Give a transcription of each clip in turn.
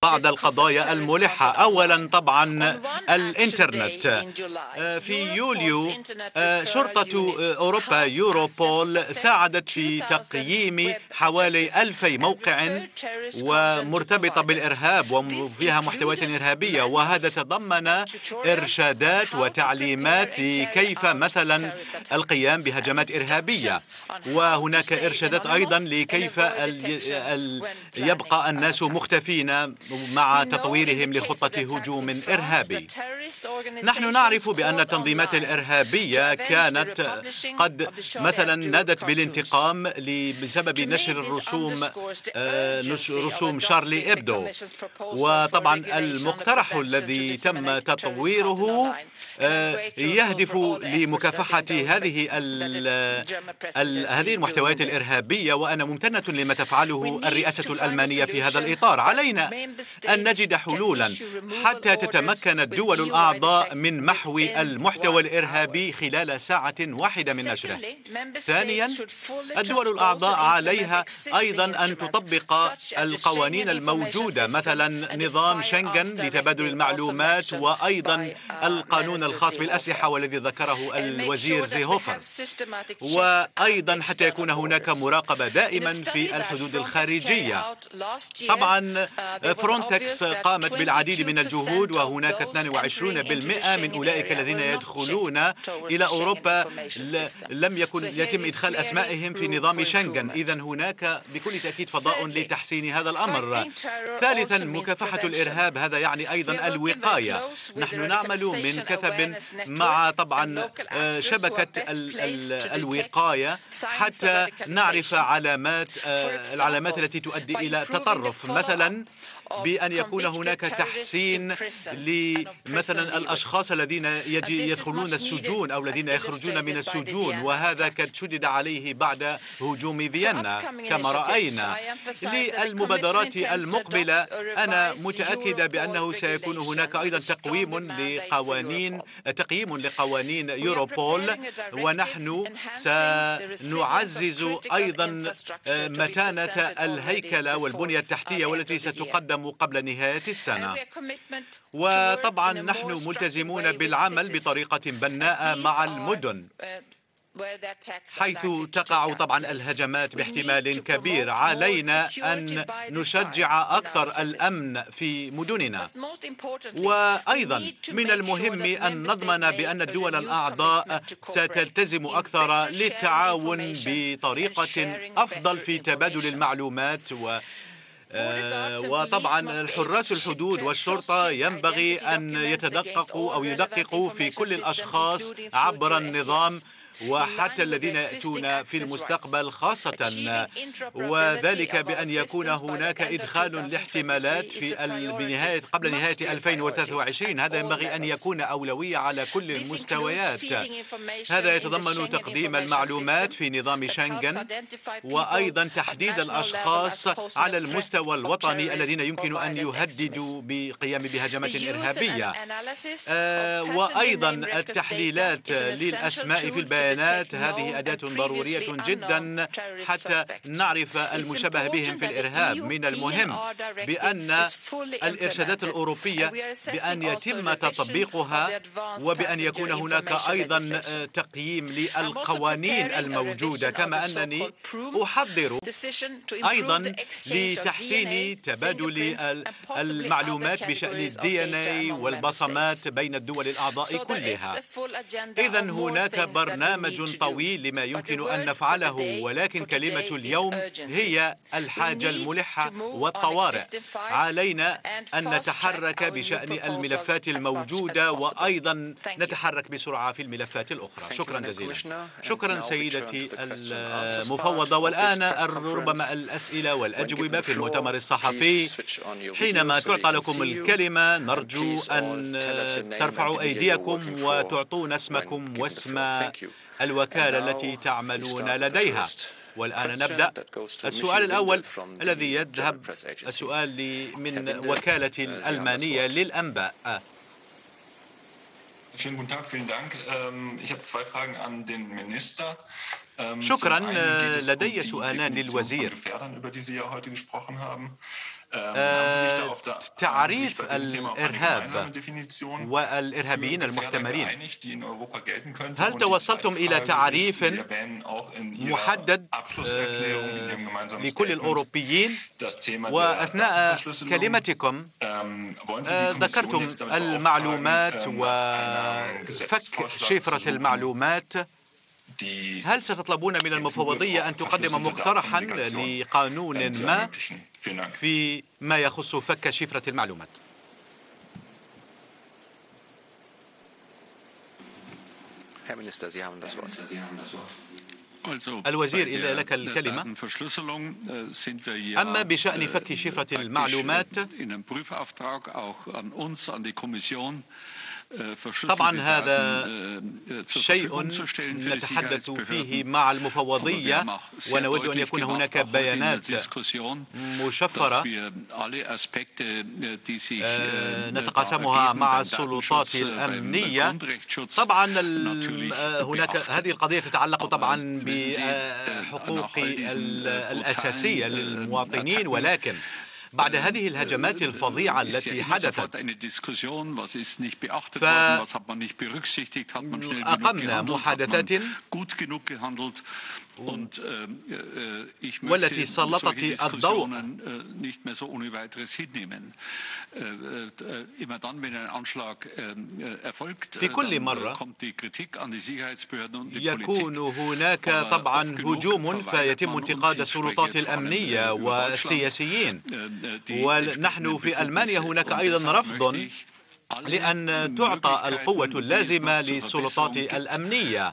بعض القضايا الملحة. أولا طبعا الإنترنت. في يوليو شرطة أوروبا يوروبول ساعدت في تقييم حوالي 2000 موقع ومرتبطة بالإرهاب وفيها محتويات إرهابية، وهذا تضمن إرشادات وتعليمات لكيف مثلا القيام بهجمات إرهابية، وهناك إرشادات أيضا لكيف يبقى الناس مختفين مع تطويرهم لخطة هجوم إرهابي. نحن نعرف بأن التنظيمات الإرهابية كانت قد مثلا نادت بالانتقام بسبب نشر رسوم شارلي إبدو، وطبعا المقترح الذي تم تطويره يهدف لمكافحة هذه المحتويات الإرهابية، وأنا ممتنة لما تفعله الرئاسة الألمانية في هذا الإطار. علينا أن نجد حلولا حتى تتمكن الدول الأعضاء من محو المحتوى الإرهابي خلال ساعة واحدة من نشره. ثانيا، الدول الأعضاء عليها أيضا أن تطبق القوانين الموجودة، مثلا نظام شنغن لتبادل المعلومات، وأيضا القانون الخاص بالأسلحة والذي ذكره الوزير زيهوفر، وأيضا حتى يكون هناك مراقبة دائما في الحدود الخارجية. طبعا فرونتكس قامت بالعديد من الجهود، وهناك 22% من أولئك الذين يدخلون إلى أوروبا لم يتم إدخال أسمائهم في نظام شنغن. إذن هناك بكل تأكيد فضاء لتحسين هذا الأمر. ثالثا، مكافحة الإرهاب، هذا يعني أيضا الوقاية. نحن نعمل من كثب مع طبعا شبكة الوقاية حتى نعرف العلامات التي تؤدي إلى التطرف، مثلا بأن يكون هناك تحسين لمثلا الأشخاص الذين يدخلون السجون أو الذين يخرجون من السجون، وهذا قد شدد عليه بعد هجوم فيينا كما رأينا. للمبادرات المقبلة أنا متأكدة بأنه سيكون هناك أيضا تقييم لقوانين يوروبول، ونحن سنعزز أيضا متانة الهيكلة والبنية التحتية والتي ستقدم قبل نهاية السنة. وطبعا نحن ملتزمون بالعمل بطريقة بناءة مع المدن حيث تقع طبعا الهجمات باحتمال كبير. علينا أن نشجع أكثر الأمن في مدننا، وأيضا من المهم أن نضمن بأن الدول الأعضاء ستلتزم أكثر للتعاون بطريقة أفضل في تبادل المعلومات وطبعا حراس الحدود والشرطة ينبغي أن يدققوا في كل الأشخاص عبر النظام، وحتى الذين يأتون في المستقبل خاصة، وذلك بأن يكون هناك إدخال لاحتمالات قبل نهاية 2023. هذا ينبغي أن يكون أولوية على كل المستويات. هذا يتضمن تقديم المعلومات في نظام شنغن، وأيضا تحديد الأشخاص على المستوى الوطني الذين يمكن أن يهددوا بقيام بهجمات إرهابية، وأيضا التحليلات للأسماء في البيانات. هذه أداة ضرورية جدا حتى نعرف المشبه بهم في الإرهاب. من المهم بأن الإرشادات الأوروبية بأن يتم تطبيقها، وبأن يكون هناك أيضا تقييم للقوانين الموجودة، كما أنني أحضر أيضا لتحسين تبادل المعلومات بشأن الDNA والبصمات بين الدول الأعضاء كلها. إذن هناك برنامج طويل لما يمكن أن نفعله، ولكن كلمة اليوم هي الحاجة الملحة والطوارئ. علينا أن نتحرك بشأن الملفات الموجودة، وأيضا نتحرك بسرعة في الملفات الأخرى. شكرا جزيلا. شكرا سيدتي المفوضة. والآن ربما الأسئلة والأجوبة في المؤتمر الصحفي. حينما تعطى لكم الكلمة نرجو أن ترفعوا أيديكم وتعطون اسمكم واسم الوكالة التي تعملون لديها. والآن نبدأ. السؤال الأول الذي يذهب السؤال من وكالة الألمانية للأنباء. شكرا. لدي سؤالان للوزير. تعريف الإرهاب والإرهابيين المحتملين. هل توصلتم إلى تعريف محدد لكل الأوروبيين؟ وأثناء كلمتكم ذكرتم المعلومات وفك شفرة المعلومات. هل ستطلبون من المفوضية أن تقدم مقترحا لقانون ما فيما يخص فك شفرة المعلومات؟ الوزير، إلى لك الكلمة. أما بشأن فك شفرة المعلومات، طبعا هذا شيء نتحدث فيه مع المفوضية، ونود أن يكون هناك بيانات مشفرة نتقاسمها مع السلطات الأمنية. طبعا هناك هذه القضية تتعلق طبعا بحقوق الأساسية للمواطنين، ولكن بعد هذه الهجمات الفظيعة التي حدثت فأقمنا محادثات والتي سلطت الضوء في كل مرة يكون هناك طبعا هجوم فيتم انتقاد السلطات الأمنية والسياسيين، ونحن في ألمانيا هناك أيضا رفض لأن تعطى القوة اللازمة للسلطات الأمنية.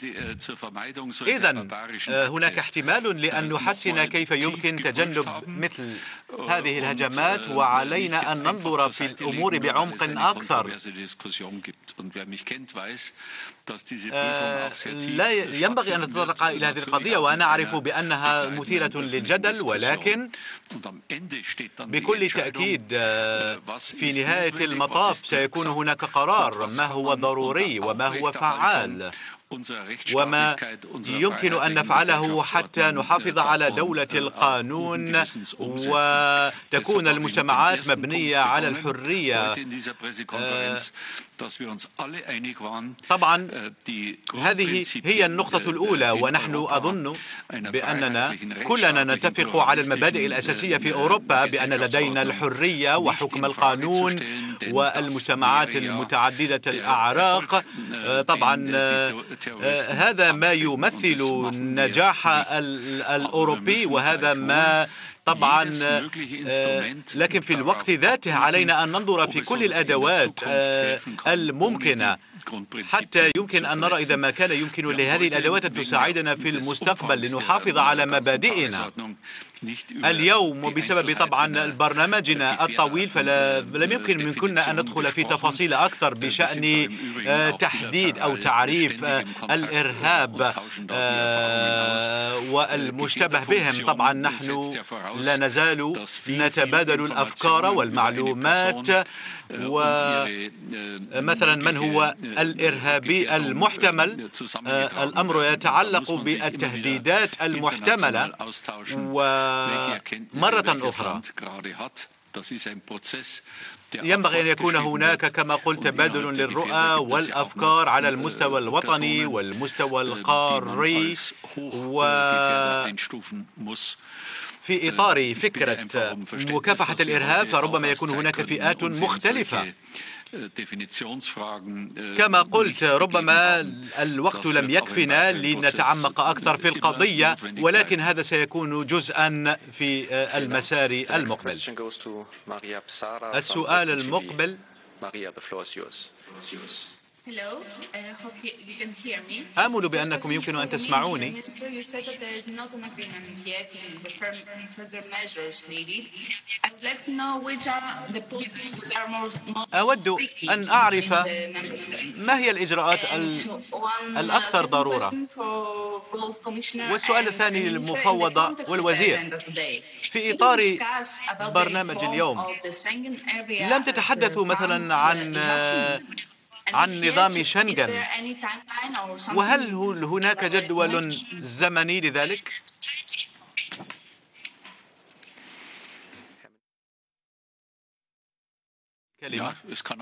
إذن هناك احتمال لأن نحسن كيف يمكن تجنب مثل هذه الهجمات، وعلينا أن ننظر في الأمور بعمق أكثر. لا ينبغي أن نتطرق إلى هذه القضية، وأنا أعرف بأنها مثيرة للجدل، ولكن بكل تأكيد في نهاية المطاف سيكون هناك قرار ما هو ضروري وما هو فعال وما يمكن أن نفعله حتى نحافظ على دولة القانون وتكون المجتمعات مبنية على الحرية. طبعا هذه هي النقطة الأولى، ونحن أظن بأننا كلنا نتفق على المبادئ الأساسية في أوروبا، بأن لدينا الحرية وحكم القانون والمجتمعات المتعددة الأعراق. طبعا هذا ما يمثل نجاح الأوروبي، وهذا ما طبعا لكن في الوقت ذاته علينا أن ننظر في كل الأدوات الممكنة حتى يمكن أن نرى إذا ما كان يمكن لهذه الأدوات أن تساعدنا في المستقبل لنحافظ على مبادئنا. اليوم وبسبب طبعا برنامجنا الطويل فلم يمكن منكنا أن ندخل في تفاصيل أكثر بشأن تحديد أو تعريف الإرهاب والمشتبه بهم. طبعا نحن لا نزال نتبادل الأفكار والمعلومات، ومثلا من هو الإرهابي المحتمل، الأمر يتعلق بالتهديدات المحتملة. ومرة أخرى ينبغي أن يكون هناك كما قلت تبادل للرؤى والأفكار على المستوى الوطني والمستوى القاري، في إطار فكرة مكافحة الإرهاب فربما يكون هناك فئات مختلفة. كما قلت ربما الوقت لم يكفنا لنتعمق أكثر في القضية، ولكن هذا سيكون جزءا في المسار المقبل. السؤال المقبل. آمل بأنكم يمكن أن تسمعوني. أود أن أعرف ما هي الإجراءات الأكثر ضرورة. والسؤال الثاني للمفوضة والوزير، في إطار برنامج اليوم لم تتحدثوا مثلا عن نظام شنغن، وهل هناك جدول زمني لذلك؟ كلمة.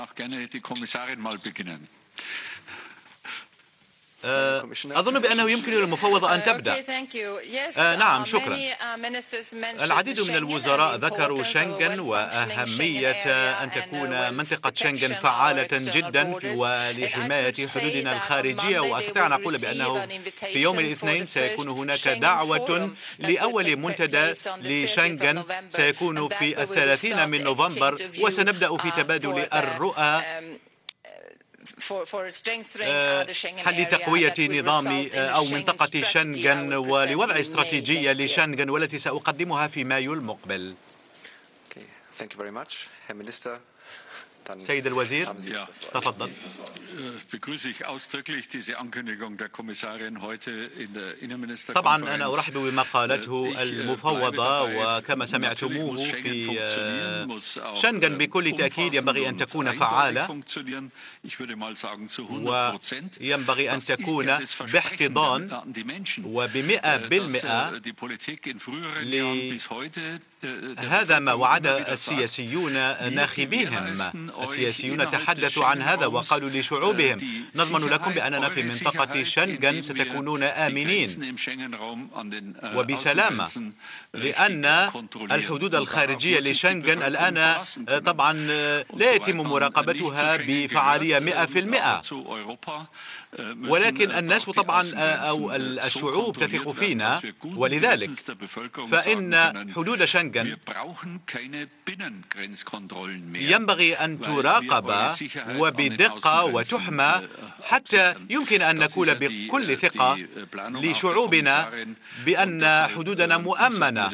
أظن بأنه يمكن للمفوضة أن تبدأ. نعم، شكرا. العديد من الوزراء ذكروا شنغن وأهمية أن تكون منطقة شنغن فعالة جدا ولحماية حدودنا الخارجية، وأستطيع أن أقول بأنه في يوم الاثنين سيكون هناك دعوة لأول منتدى لشنغن، سيكون في 30 من نوفمبر، وسنبدأ في تبادل الرؤى حل تقوية نظام أو منطقة شنغن ولوضع استراتيجية لشنغن والتي سأقدمها في مايو المقبل. سيد الوزير، تفضل. طبعا أنا أرحب بما قالته المفوضة، وكما سمعتموه في شنغن بكل تأكيد ينبغي أن تكون فعالة، وينبغي أن تكون باحتضان وب100%. هذا ما وعد السياسيون ناخبيهم. السياسيون تحدثوا عن هذا وقالوا لشعوبهم: نضمن لكم بأننا في منطقة شنغن ستكونون آمنين وبسلامة، لأن الحدود الخارجية لشنغن الآن طبعا لا يتم مراقبتها بفعالية 100%، ولكن الناس طبعا أو الشعوب تثق فينا، ولذلك فإن حدود شنغن ينبغي أن تراقب وبدقة وتحمى حتى يمكن أن نقول بكل ثقة لشعوبنا بأن حدودنا مؤمنة.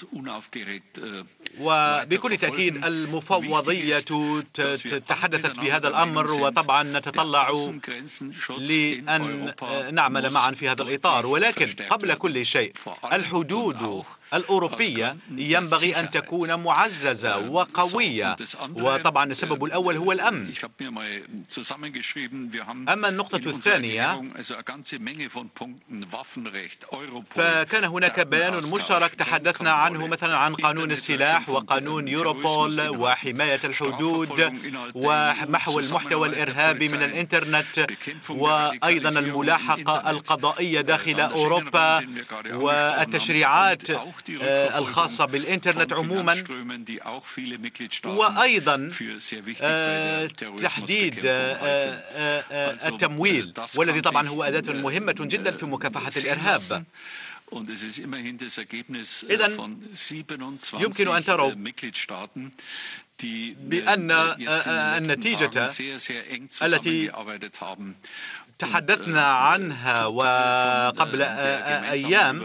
وبكل تأكيد المفوضية تحدثت في هذا الأمر، وطبعا نتطلع لأن نعمل معا في هذا الإطار. ولكن قبل كل شيء الحدود الأوروبية ينبغي أن تكون معززة وقوية، وطبعا السبب الأول هو الأمن. أما النقطة الثانية، فكان هناك بيان مشترك تحدثنا عنه، مثلا عن قانون السلاح وقانون يوروبول وحماية الحدود ومحو المحتوى الإرهابي من الإنترنت، وأيضا الملاحقة القضائية داخل أوروبا والتشريعات الخاصة بالإنترنت عموما، وأيضا تحديد التمويل، والذي طبعا هو أداة مهمة جدا في مكافحة الإرهاب. إذن يمكن أن تروا بأن النتيجة التي تحدثنا عنها وقبل أيام،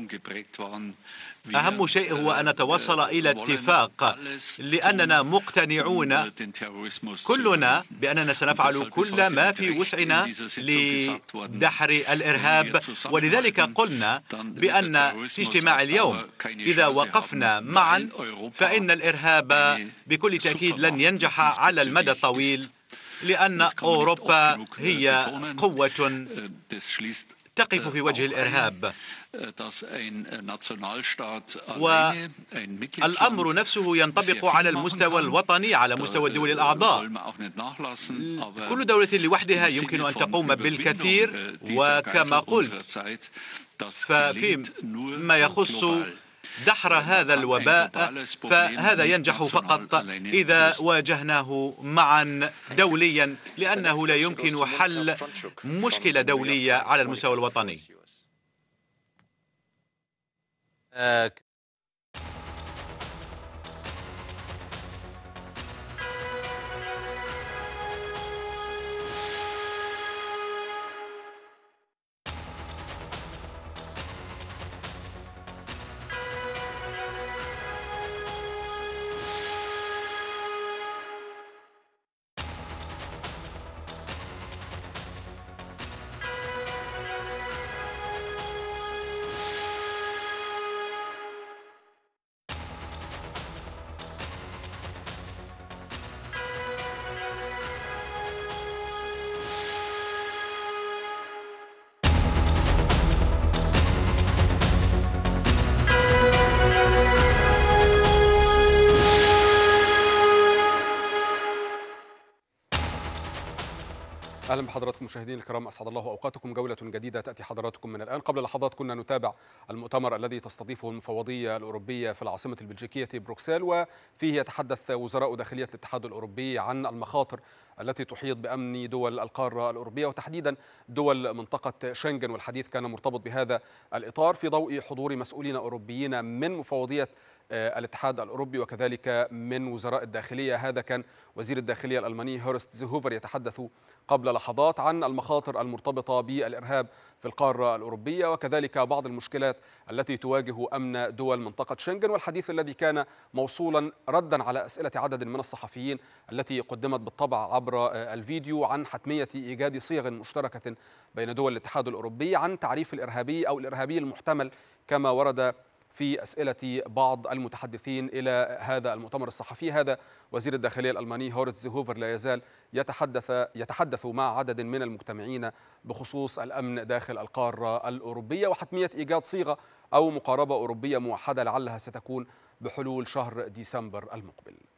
أهم شيء هو أن نتوصل إلى اتفاق، لأننا مقتنعون كلنا بأننا سنفعل كل ما في وسعنا لدحر الإرهاب. ولذلك قلنا بأن في اجتماع اليوم إذا وقفنا معا فإن الإرهاب بكل تأكيد لن ينجح على المدى الطويل، لأن أوروبا هي قوة تقف في وجه الإرهاب، والأمر نفسه ينطبق على المستوى الوطني، على مستوى الدول الأعضاء. كل دولة لوحدها يمكن أن تقوم بالكثير، وكما قلت فيما يخص دحر هذا الوباء فهذا ينجح فقط إذا واجهناه معا دوليا، لأنه لا يمكن حل مشكلة دولية على المستوى الوطني. أهلا بحضراتكم مشاهدينا الكرام، أسعد الله أوقاتكم. جولة جديدة تأتي حضراتكم من الآن. قبل لحظات كنا نتابع المؤتمر الذي تستضيفه المفوضية الأوروبية في العاصمة البلجيكية بروكسل، وفيه يتحدث وزراء داخلية الاتحاد الأوروبي عن المخاطر التي تحيط بأمن دول القارة الأوروبية وتحديدا دول منطقة شنغن، والحديث كان مرتبط بهذا الإطار في ضوء حضور مسؤولين أوروبيين من مفوضية الاتحاد الأوروبي وكذلك من وزراء الداخلية. هذا كان وزير الداخلية الألماني هورست زيهوفر يتحدث قبل لحظات عن المخاطر المرتبطة بالإرهاب في القارة الأوروبية وكذلك بعض المشكلات التي تواجه أمن دول منطقة شنغن، والحديث الذي كان موصولا ردا على أسئلة عدد من الصحفيين التي قدمت بالطبع عبر الفيديو عن حتمية إيجاد صيغ مشتركة بين دول الاتحاد الأوروبي عن تعريف الإرهابي أو الإرهابي المحتمل كما ورد في أسئلة بعض المتحدثين إلى هذا المؤتمر الصحفي. هذا وزير الداخلية الألماني هورست زيهوفر لا يزال يتحدث مع عدد من المجتمعين بخصوص الأمن داخل القارة الأوروبية وحتمية إيجاد صيغة أو مقاربة أوروبية موحدة لعلها ستكون بحلول شهر ديسمبر المقبل.